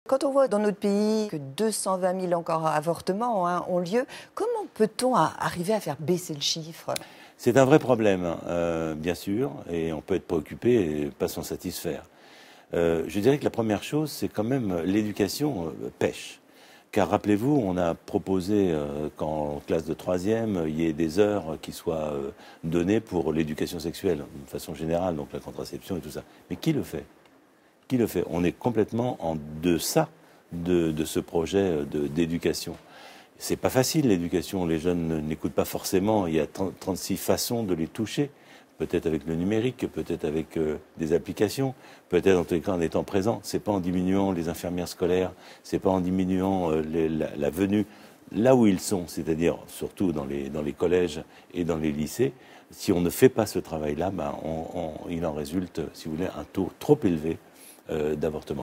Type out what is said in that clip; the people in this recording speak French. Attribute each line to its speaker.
Speaker 1: Quand on voit dans notre pays que 220 000 encore avortements ont lieu, comment peut-on arriver à faire baisser le chiffre?
Speaker 2: C'est un vrai problème, bien sûr, et on peut être préoccupé et pas s'en satisfaire. Je dirais que la première chose, c'est quand même l'éducation pêche. Car rappelez-vous, on a proposé qu'en classe de 3e, il y ait des heures qui soient données pour l'éducation sexuelle, de façon générale, donc la contraception et tout ça. Mais qui le fait? Qui le fait? On est complètement en deçà de ce projet d'éducation. C'est pas facile l'éducation, les jeunes n'écoutent pas forcément, il y a 36 façons de les toucher, peut-être avec le numérique, peut-être avec des applications, peut-être en tous les cas en étant présent. C'est pas en diminuant les infirmières scolaires, c'est pas en diminuant la venue là où ils sont, c'est-à-dire surtout dans les collèges et dans les lycées. Si on ne fait pas ce travail-là, il en résulte, si vous voulez, un taux trop élevé d'avortement.